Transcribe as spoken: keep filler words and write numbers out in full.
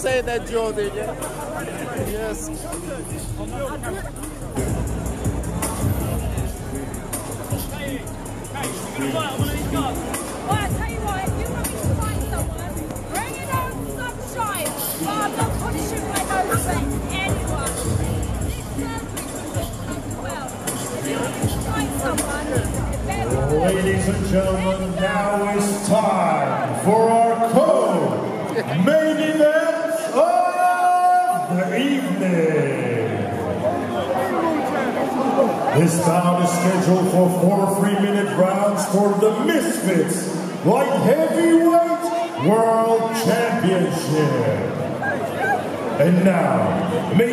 say that, Jordan. Yes. Well, I tell you what, if you want me to fight someone, bring it on, sunshine. But I'm not punishing my nose for anyone. This surgery well. If you want me to fight someone, ladies and gentlemen, now is time for our co-main event of the evening. This bout is scheduled for four three-minute rounds for the Misfits Light Heavyweight World Championship. And now,